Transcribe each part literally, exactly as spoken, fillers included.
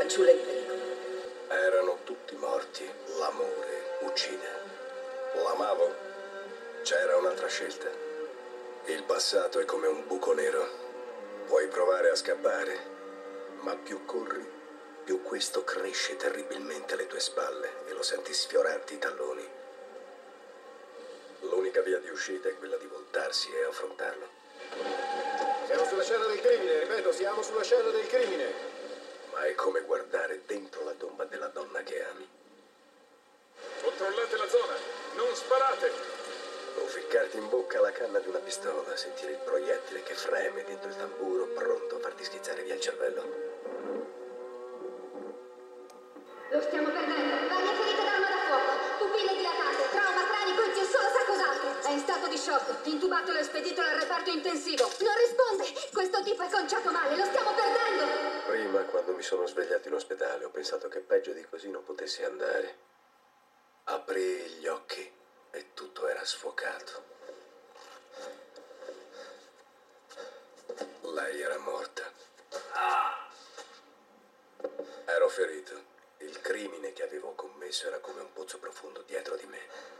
fanciulla in pericolo. Erano tutti morti. L'amore uccide. L'amavo. C'era un'altra scelta. Il passato è come un buco nero. Puoi provare a scappare, ma più corri, più questo cresce terribilmente alle tue spalle e lo senti sfiorarti i talloni. L'unica via di uscita è quella di voltarsi e affrontarlo. Siamo sulla scena del crimine, ripeto, siamo sulla scena del crimine. Ma è come guardare dentro la tomba della donna che ami. Controllate la zona, non sparate! O ficcarti in bocca la canna di una pistola, sentire il proiettile che freme dentro il tamburo, pronto a farti schizzare via il cervello. Lo stiamo perdendo. Varie ferite d'arma da fuoco, pupille dilatate, trauma cranico e Dio solo sa cos'altro. È in stato di shock, intubato e spedito al reparto intensivo. Non risponde! Questo tipo è conciato male, lo stiamo perdendo! Prima, quando mi sono svegliato in ospedale, ho pensato che peggio di così non potessi andare. Aprì gli occhi e tutto era sfocato. Lei era morta. Ero ferito. Il crimine che avevo commesso era come un pozzo profondo dietro di me.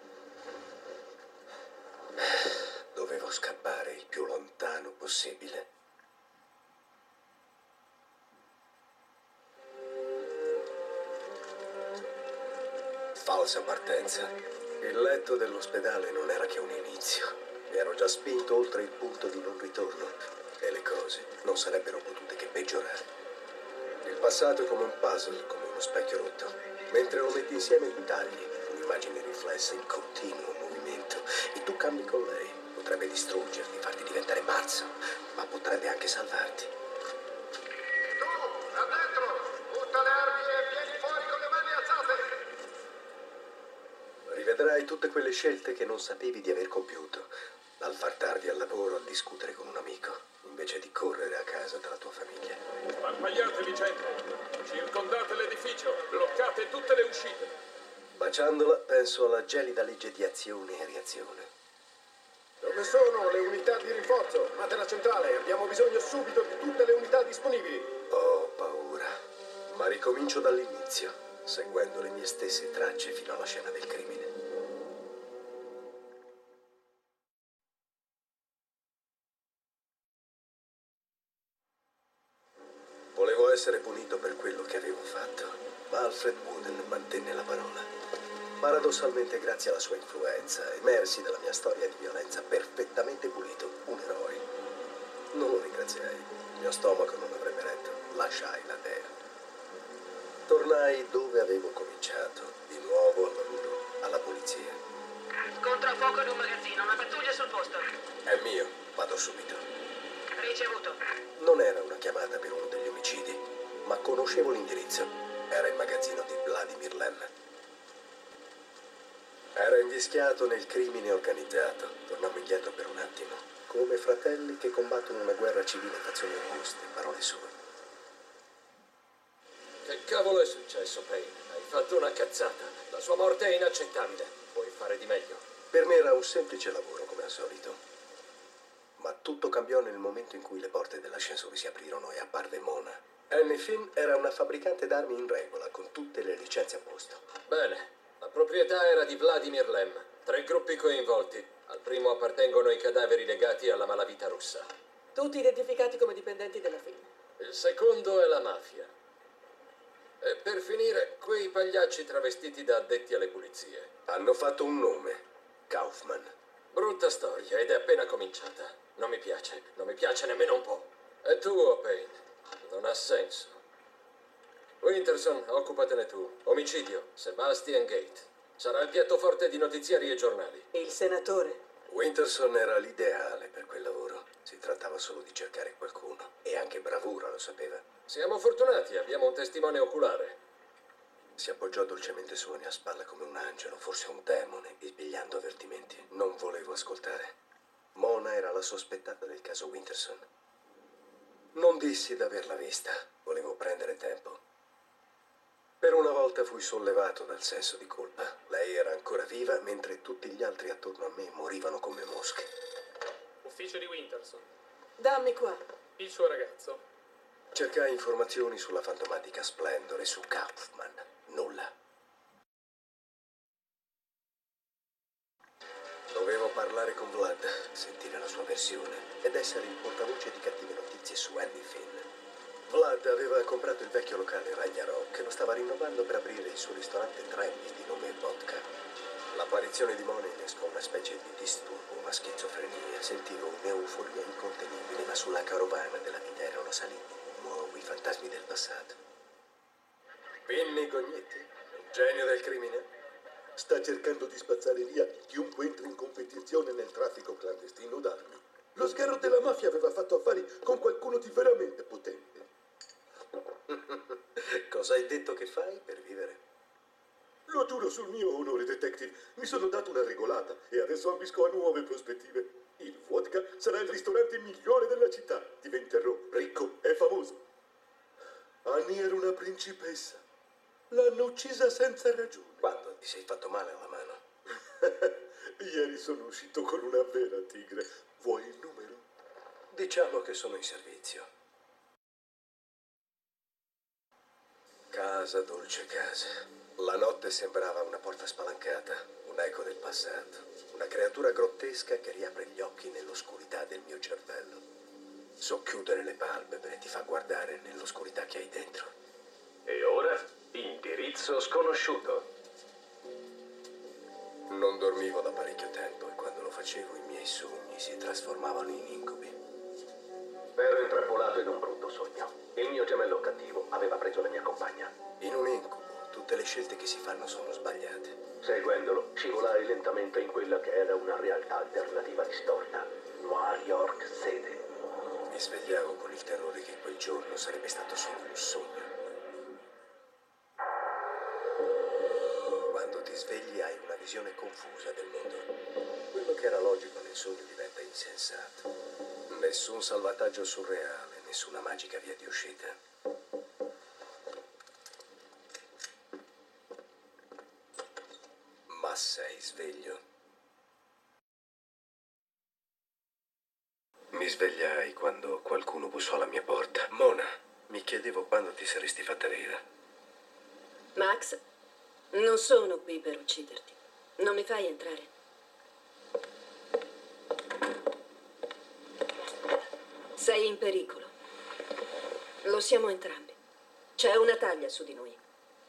Dovevo scappare il più lontano possibile. Falsa partenza. Il letto dell'ospedale non era che un inizio. Ero già spinto oltre il punto di non ritorno e le cose non sarebbero potute che peggiorare. Il passato è come un puzzle, come uno specchio rotto. Mentre lo metti insieme ti tagli, un'immagine riflessa in continuo movimento. E tu cambi con lei. Potrebbe distruggerti, farti diventare pazzo, ma potrebbe anche salvarti. Tu, là dentro, butta le armi e vieni fuori con le mani alzate. Rivedrai tutte quelle scelte che non sapevi di aver compiuto. Dal far tardi al lavoro, al discutere con un amico, invece di correre a casa dalla tua famiglia. Sparpagliatevi, gente! Circondate l'edificio, bloccate tutte le uscite. Baciandola, penso alla gelida legge di azione e reazione. Dove sono le unità di rinforzo? Chiamate la centrale, abbiamo bisogno subito di tutte le unità disponibili. Ho paura, ma ricomincio dall'inizio, seguendo le mie stesse tracce fino alla scena del crimine. Volevo essere punito per quello che avevo fatto, ma Alfred Wooden mantenne la parola. Paradossalmente, grazie alla sua influenza, emersi dalla mia storia di violenza perfettamente pulito, un eroe. Non lo ringraziai. Il mio stomaco non avrebbe retto. Lasciai la dea. Tornai dove avevo cominciato, di nuovo al lavoro, alla polizia. Scontro a fuoco in un magazzino, una pattuglia sul posto. È mio, vado subito. Ricevuto. Non era una chiamata per uno degli omicidi, ma conoscevo l'indirizzo. Era il magazzino di Vladimir Lem. Era invischiato nel crimine organizzato. Tornammo indietro per un attimo, come fratelli che combattono una guerra civile a fazioni opposte, parole sue. Che cavolo è successo, Payne? Hai fatto una cazzata. La sua morte è inaccettabile. Puoi fare di meglio. Per me era un semplice lavoro, come al solito. Ma tutto cambiò nel momento in cui le porte dell'ascensore si aprirono e apparve Mona. Annie Finn era una fabbricante d'armi in regola, con tutte le licenze a posto. Bene. La proprietà era di Vladimir Lem. Tre gruppi coinvolti. Al primo appartengono i cadaveri legati alla malavita russa. Tutti identificati come dipendenti della Finn. Il secondo è la mafia. E per finire, quei pagliacci travestiti da addetti alle pulizie. Hanno fatto un nome. Kaufman. Brutta storia ed è appena cominciata. Non mi piace. Non mi piace nemmeno un po'. E tu, O'Payne? Non ha senso. Winterson, occupatene tu. Omicidio, Sebastian Gate. Sarà il piatto forte di notiziari e giornali. E il senatore? Winterson era l'ideale per quel lavoro. Si trattava solo di cercare qualcuno. E anche bravura, lo sapeva. Siamo fortunati, abbiamo un testimone oculare. Si appoggiò dolcemente sulla mia spalla come un angelo, forse un demone, bisbigliando avvertimenti. Non volevo ascoltare. Mona era la sospettata del caso Winterson. Non dissi d'averla vista. Volevo prendere tempo. Per una volta fui sollevato dal senso di colpa. Lei era ancora viva, mentre tutti gli altri attorno a me morivano come mosche. Ufficio di Winterson. Dammi qua. Il suo ragazzo. Cercai informazioni sulla fantomatica Splendor e su Kaufman. Nulla. Dovevo parlare con Vlad, sentire la sua versione ed essere il portavoce di cattive notizie su Andy Finn. Vlad aveva comprato il vecchio locale Ragnarok e lo stava rinnovando per aprire il suo ristorante trendy di nome Vodka. L'apparizione di Mona innescò una specie di disturbo, una schizofrenia. Sentivo un'euforia incontenibile, ma sulla carovana della vita erano saliti nuovi fantasmi del passato. Vinny Gognetti, un genio del crimine? Sta cercando di spazzare via chiunque entri in competizione nel traffico clandestino d'armi. Lo sgherro della mafia aveva fatto affari con qualcuno di veramente potente. Cosa hai detto che fai per vivere? Lo giuro sul mio onore, detective. Mi sono dato una regolata e adesso ambisco a nuove prospettive. Il Vodka sarà il ristorante migliore della città. Diventerò ricco e famoso. Annie era una principessa. L'hanno uccisa senza ragione. Quando ti sei fatto male alla mano? Ieri sono uscito con una vera tigre. Vuoi il numero? Diciamo che sono in servizio. Casa, dolce casa. La notte sembrava una porta spalancata, un'eco del passato, una creatura grottesca che riapre gli occhi nell'oscurità del mio cervello. Socchiudere le palpebre ti fa guardare nell'oscurità che hai dentro. E ora, indirizzo sconosciuto. Non dormivo da parecchio tempo e quando lo facevo i miei sogni si trasformavano in incubi. Ero intrappolato in un brutto sogno. Il mio gemello cattivo aveva preso la mia compagna. In un incubo tutte le scelte che si fanno sono sbagliate. Seguendolo, scivolai lentamente in quella che era una realtà alternativa distorta. New York sede. Mi svegliavo con il terrore che quel giorno sarebbe stato solo un sogno. Quando ti svegli hai una visione confusa del mondo. Quello che era logico nel sogno diventa insensato. Nessun salvataggio surreale, nessuna magica via di uscita. Ma sei sveglio? Mi svegliai quando qualcuno bussò alla mia porta. Mona, mi chiedevo quando ti saresti fatta vera. Max, non sono qui per ucciderti. Non mi fai entrare. Sei in pericolo. Lo siamo entrambi. C'è una taglia su di noi.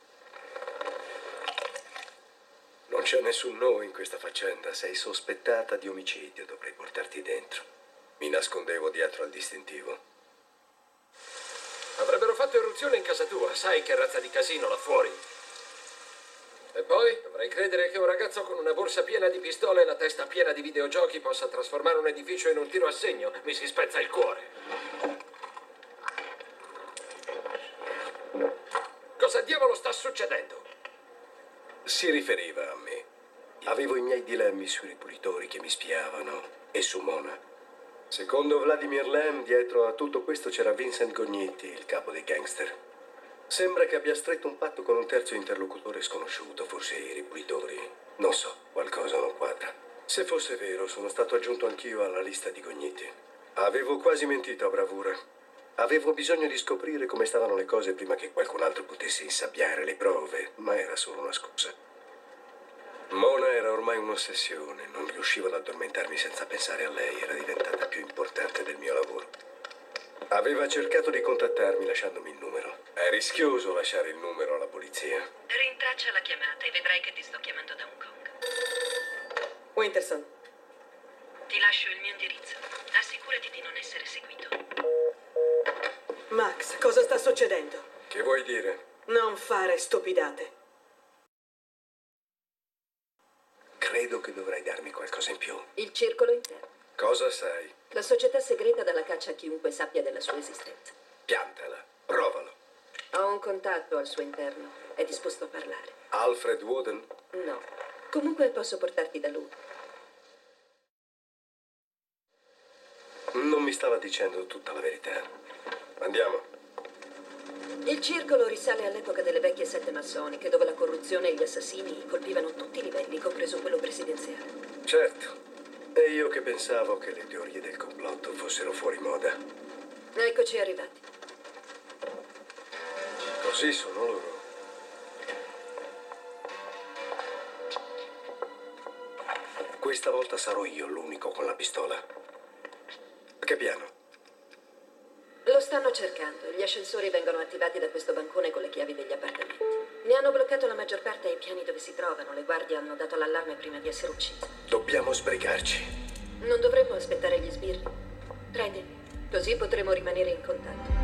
Non c'è nessun no in questa faccenda. Sei sospettata di omicidio. Dovrei portarti dentro. Mi nascondevo dietro al distintivo. Avrebbero fatto irruzione in casa tua. Sai che razza di casino là fuori. E poi dovrei credere che un ragazzo con una borsa piena di pistole e la testa piena di videogiochi possa trasformare un edificio in un tiro a segno. Mi si spezza il cuore. Cosa diavolo sta succedendo? Si riferiva a me. Avevo i miei dilemmi sui ripulitori che mi spiavano e su Mona. Secondo Vladimir Lem, dietro a tutto questo c'era Vincent Gognetti, il capo dei gangster. Sembra che abbia stretto un patto con un terzo interlocutore sconosciuto, forse i ripulitori. Non so, qualcosa non quadra. Se fosse vero, sono stato aggiunto anch'io alla lista di Gognetti. Avevo quasi mentito a bravura. Avevo bisogno di scoprire come stavano le cose prima che qualcun altro potesse insabbiare le prove, ma era solo una scusa. Mona era ormai un'ossessione, non riuscivo ad addormentarmi senza pensare a lei, era diventata più importante del mio lavoro. Aveva cercato di contattarmi lasciandomi il numero. È rischioso lasciare il numero alla polizia. Rintraccia la chiamata e vedrai che ti sto chiamando da Hong Kong. Winterson. Ti lascio il mio indirizzo. Assicurati di non essere seguito. Max, cosa sta succedendo? Che vuoi dire? Non fare stupidate. Credo che dovrai darmi qualcosa in più. Il circolo interno. Cosa sai? La società segreta dalla caccia a chiunque sappia della sua esistenza. Piantala, provalo. Ho un contatto al suo interno. È disposto a parlare. Alfred Woden? No. Comunque posso portarti da lui. Non mi stava dicendo tutta la verità. Andiamo. Il circolo risale all'epoca delle vecchie sette massoniche, dove la corruzione e gli assassini colpivano tutti i livelli, compreso quello presidenziale. Certo. E io che pensavo che le teorie del complotto fossero fuori moda. Eccoci arrivati. Sì, sono loro. Questa volta sarò io l'unico con la pistola. Che piano? Lo stanno cercando. Gli ascensori vengono attivati da questo bancone con le chiavi degli appartamenti. Ne hanno bloccato la maggior parte ai piani dove si trovano. Le guardie hanno dato l'allarme prima di essere uccise. Dobbiamo sbrigarci. Non dovremmo aspettare gli sbirri. Prendi, così potremo rimanere in contatto.